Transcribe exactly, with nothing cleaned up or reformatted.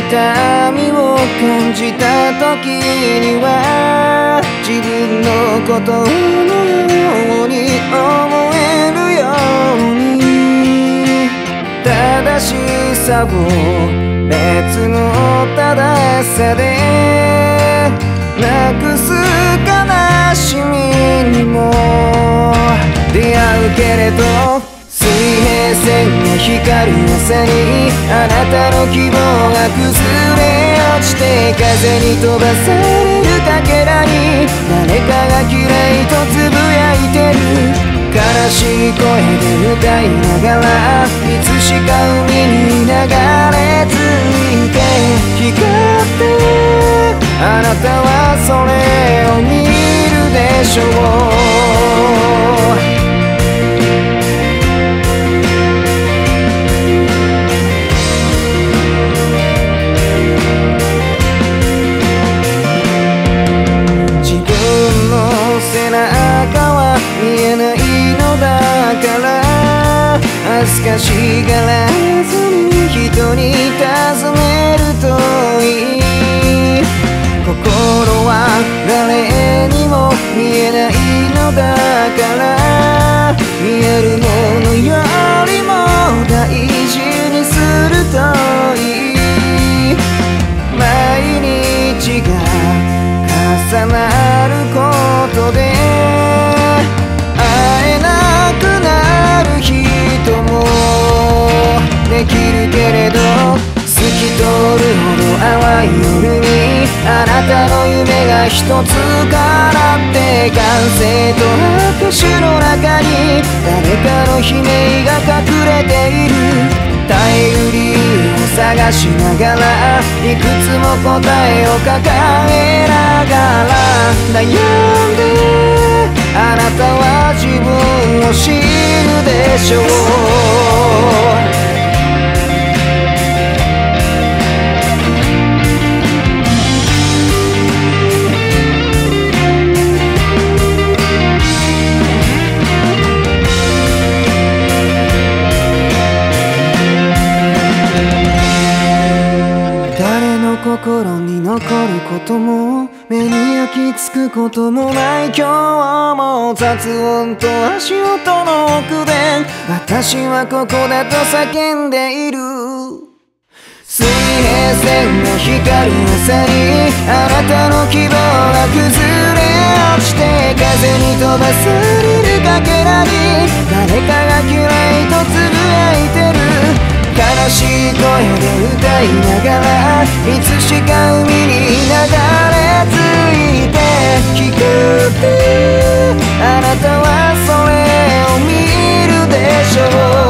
痛みを感じた時には自分のことのように思えるように正しさを別の正しさでなくす悲しみにも出会うけれど水平線が光る朝にあなたの希望が崩れ落ちて風に飛ばされるかけらに誰かが嫌いとつぶやいてる悲しい声で歌いながらいつしか海に流れ着いて光ってあなたはそれを見るでしょう恥ずかしがらずに人に尋ねるといい心は誰にも見えないのだから見えるものよりも大事にするといい毎日が重なることで会えなくなる日できるけれど透き通るほど淡い夜にあなたの夢が一つからって完成と拍手の中に誰かの悲鳴が隠れている耐えう理由を探しながらいくつも答えを抱えながら悩んであなたは自分を知るでしょう心に残ることも目に焼き付くこともない今日も雑音と足音の奥で私はここだと叫んでいる水平線が光る朝にあなたの希望が崩れ落ちて風に飛ばされるかけらに誰かが嫌いとつぶやいてる悲しい声で歌いながらいつしか海に流れ着いて光ってあなたはそれを見るでしょう